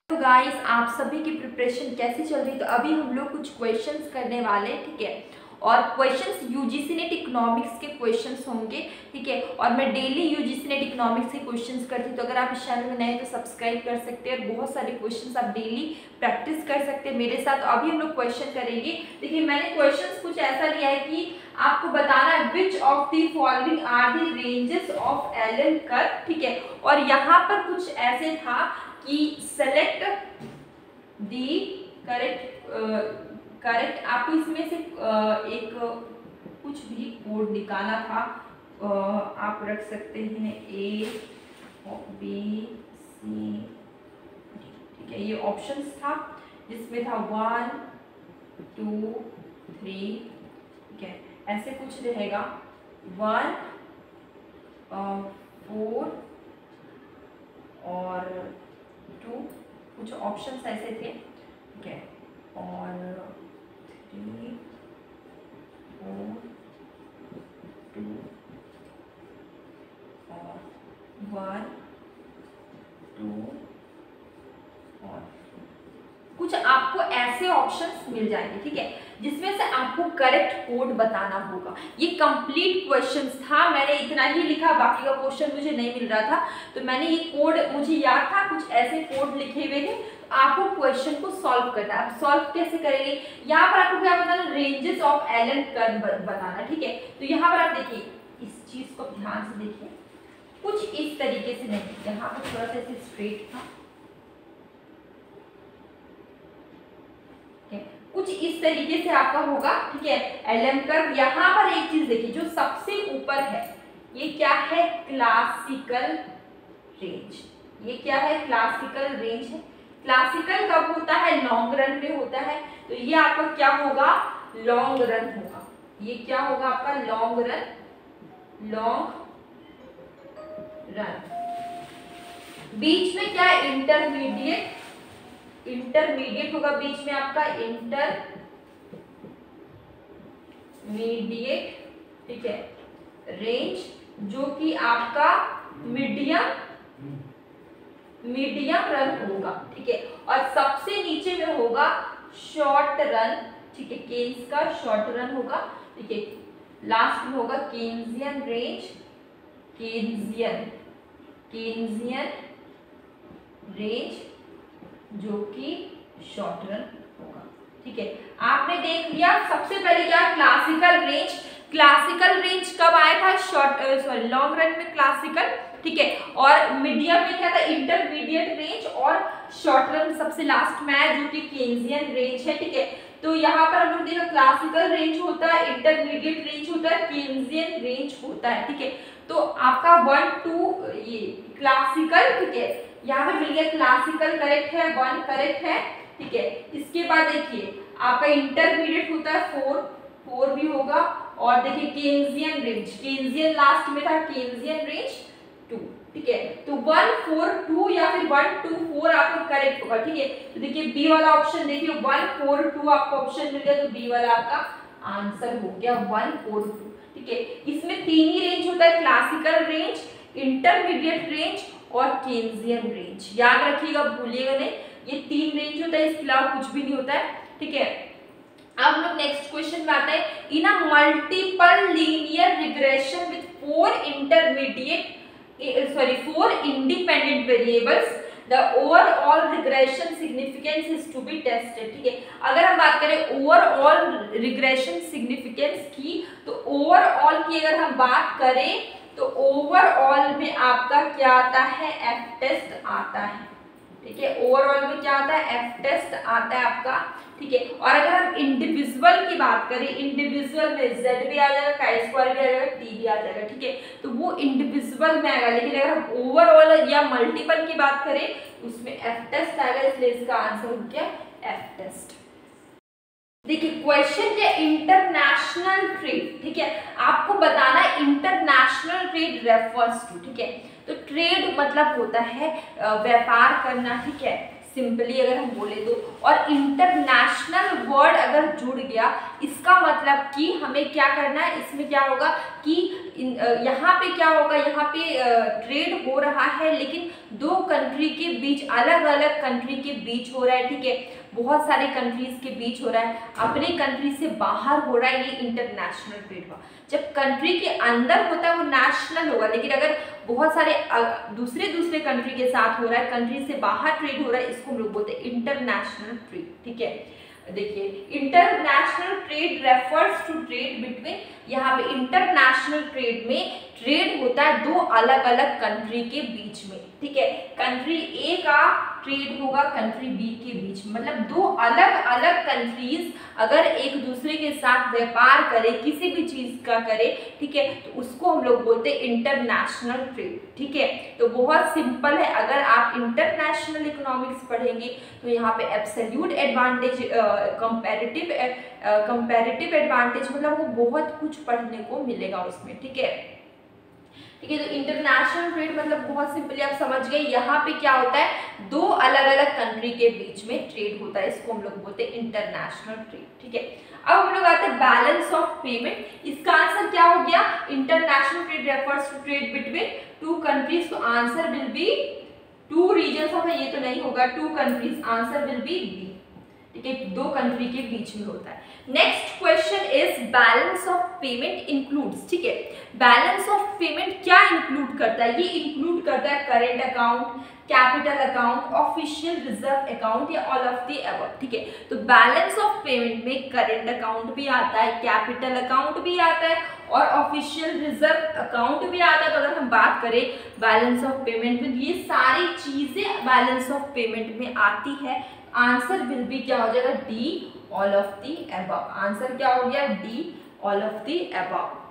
तो गाइस, आप सभी की प्रिपरेशन कैसी चल रही है? तो अभी हम लोग कुछ क्वेश्चंस करने वाले हैं, ठीक है। और क्वेश्चंस यूजीसी नेट इकोनॉमिक्स के क्वेश्चंस होंगे, ठीक है। और मैं डेली यूजीसी नेट इकोनॉमिक्स के क्वेश्चंस करती हूँ, तो अगर आप इस चैनल में नए हैं तो सब्सक्राइब कर सकते हैं और बहुत सारे क्वेश्चंस आप डेली प्रैक्टिस कर सकते हैं मेरे साथ। तो अभी हम लोग क्वेश्चन करेंगे। देखिए, मैंने क्वेश्चन कुछ ऐसा लिया है कि आपको बताना है which of the following are the ranges of LM curve, ठीक है। और यहाँ पर कुछ ऐसे था कि सेलेक्ट दी करेक्ट आपको इसमें से एक कुछ भी कोड निकालना था। आप रख सकते हैं ए बी सी, ठीक है। ये ऑप्शंस था जिसमें था 1 2 3, ठीक है। ऐसे कुछ रहेगा 1 4 और 2, कुछ ऑप्शंस ऐसे थे, ठीक है। और 3 4 2 और 1 2 और कुछ आपको ऐसे ऑप्शंस मिल जाएंगे, ठीक है, जिसमें से आपको करेक्ट कोड बताना होगा। ये कंप्लीट क्वेश्चंस था, मैंने इतना ही लिखा, बाकी का क्वेश्चन मुझे नहीं मिल रहा था, तो मैंने ये कोड मुझे याद था, कुछ ऐसे कोड लिखे हुए थे। तो आपको क्वेश्चन को सॉल्व करना है। आप सॉल्व कैसे करेंगे? यहाँ पर आपको क्या बताना? रेंजेस ऑफ एलन कर्व बताना, ठीक है। तो यहाँ पर आप देखिए, इस चीज को ध्यान से देखिए, कुछ इस तरीके से नहीं, यहाँ पर थोड़ा सा ऐसे स्ट्रेट था, कुछ इस तरीके से आपका होगा, ठीक है, एलन कर्व। यहाँ पर एक चीज देखिए, जो सबसे ऊपर है ये क्या है? Classical range. ये क्या है? क्लासिकल रेंज है। क्लासिकल कब होता है? लॉन्ग रन में होता है। तो ये आपका क्या होगा? लॉन्ग रन होगा। ये क्या होगा आपका? Long run. Long run. बीच में क्या है? इंटरमीडिएट। इंटरमीडिएट होगा बीच में आपका, इंटरमीडिएट, ठीक है, रेंज, जो कि आपका मीडियम रन होगा, ठीक है। और सबसे नीचे में होगा शॉर्ट रन, ठीक है, केन्स का शॉर्ट रन होगा, ठीक है। लास्ट में होगा केन्जियन रेंज, केन्जियन रेंज, जो कि शॉर्ट रन होगा, ठीक है। आपने देख लिया सबसे पहले क्या? Classical range. क्लासिकल रेंज कब आया था? लॉन्ग रन में क्लासिकल, ठीक है। और मीडियम में क्या था? Intermediate range. और शॉर्ट रन सबसे लास्ट में आया, जो कि केन्जियन रेंज है, ठीक है। तो यहाँ पर हम लोग देखा क्लासिकल रेंज होता है, इंटरमीडिएट रेंज होता है, केन्जियन रेंज होता है, ठीक है। तो आपका 1 2 ये क्लासिकल, ठीक है, यहाँ पे मिल गया क्लासिकल करेक्ट है, 1 करेक्ट है, ठीक है। इसके बाद देखिए आपका इंटरमीडिएट होता है 4 भी होगा। और देखिए केन्जियन रेंज, केन्जियन लास्ट में था, केन्जियन रेंज 2, ठीक है। तो 1 4 2 या फिर 1 2 4 आपका करेक्ट होगा, ठीक है। तो देखिए बी वाला ऑप्शन, देखिए 1 4 2 आपको ऑप्शन मिल गया, तो बी वाला आपका आंसर हो गया 1 4 2, ठीक है। इसमें 3 ही रेंज होता है, क्लासिकल रेंज, इंटरमीडिएट रेंज और केन्जियन रेंज। याद रखिएगा, भूलिएगा नहीं, ये 3 रेंज होता है, इसके अलावा कुछ भी नहीं होता है, ठीक है। अब हम लोग नेक्स्ट क्वेश्चन में आते हैं। In a multiple linear regression with 4 independent variables, the overall regression significance is to be tested, ठीक है। अगर हम बात करें ओवरऑल रिग्रेशन सिग्निफिकेंस की, तो ओवरऑल की अगर हम बात करें तो ओवरऑल में आपका क्या आता है? एफ टेस्ट आता है, ठीक है। ओवरऑल में क्या आता है? एफ टेस्ट आता है आपका, ठीक है। और अगर हम इंडिविजुअल की बात करें, इंडिविजुअल में जेड भी आ जाएगा, काई स्क्वायर भी आ जाएगा, टी भी आ जाएगा, ठीक है। तो वो इंडिविजुअल में आएगा, लेकिन अगर हम ओवरऑल या मल्टीपल की बात करें उसमें एफ टेस्ट आएगा, इसलिए इसका आंसर हो गया एफ टेस्ट। देखिए क्वेश्चन क्या? इंटरनेशनल ट्रेड, ठीक है। आपको बताना है इंटरनेशनल ट्रेड रेफर्स टू, ठीक है। तो ट्रेड मतलब होता है व्यापार करना, ठीक है, सिंपली अगर हम बोले तो। और इंटरनेशनल वर्ड अगर जुड़ गया, इसका मतलब कि हमें क्या करना है, इसमें क्या होगा कि यहाँ पे क्या होगा, यहाँ पे ट्रेड हो रहा है लेकिन दो कंट्री के बीच, अलग अलग कंट्री के बीच हो रहा है, ठीक है, बहुत सारे कंट्रीज के बीच हो रहा है, अपने कंट्री से बाहर हो रहा है, ये इंटरनेशनल ट्रेड हुआ। जब कंट्री के अंदर होता है वो नेशनल होगा, लेकिन अगर बहुत सारे दूसरे कंट्री के साथ हो रहा है, कंट्री से बाहर ट्रेड हो रहा है, इसको हम लोग बोलते हैं इंटरनेशनल ट्रेड, ठीक है। देखिए international trade refers to trade between, यहाँ पे इंटरनेशनल ट्रेड में ट्रेड होता है दो अलग अलग कंट्री के बीच में, ठीक है। कंट्री ए का ट्रेड होगा कंट्री बी के बीच में, मतलब दो अलग अलग कंट्रीज अगर एक दूसरे के साथ व्यापार करे, किसी भी चीज का करे, ठीक है, तो उसको हम लोग बोलते हैं इंटरनेशनल ट्रेड, ठीक है। तो बहुत सिंपल है, अगर आप इंटरनेशनल इकोनॉमिक्स पढ़ेंगे तो यहाँ पे एब्सोल्यूट एडवांटेज, कंपैरेटिव एडवांटेज, मतलब वो बहुत कुछ पढ़ने को मिलेगा उसमें, ठीक है। ठीक है, तो इंटरनेशनल ट्रेड मतलब बहुत सिंपली आप समझ गए, यहाँ पे क्या होता है, दो अलग अलग कंट्री के बीच में ट्रेड होता है, इसको हम लोग बोलते हैं इंटरनेशनल ट्रेड, ठीक है। अब हम लोग आते हैं बैलेंस ऑफ पेमेंट। इसका आंसर क्या हो गया, international trade refers to trade between two countries, तो answer will be two regions of, ये तो नहीं होगा, two countries, answer will be B, ठीक है, दो कंट्री के बीच में होता है। Next question is balance of payment includes, ठीक है। बैलेंस ऑफ पेमेंट क्या इंक्लूड करता है, ये इंक्लूड करता है current account, capital account, official reserve account या ऑल ऑफ द अबव, ठीक है। तो बैलेंस ऑफ पेमेंट में करेंट अकाउंट भी आता है, कैपिटल अकाउंट भी आता है और ऑफिशियल रिजर्व अकाउंट भी आता है। तो अगर हम बात करें बैलेंस ऑफ पेमेंट में, ये सारी चीजें बैलेंस ऑफ पेमेंट में आती है, आंसर विल बी क्या हो जाएगा, D all of the above, आंसर क्या हो गया, D all of the above.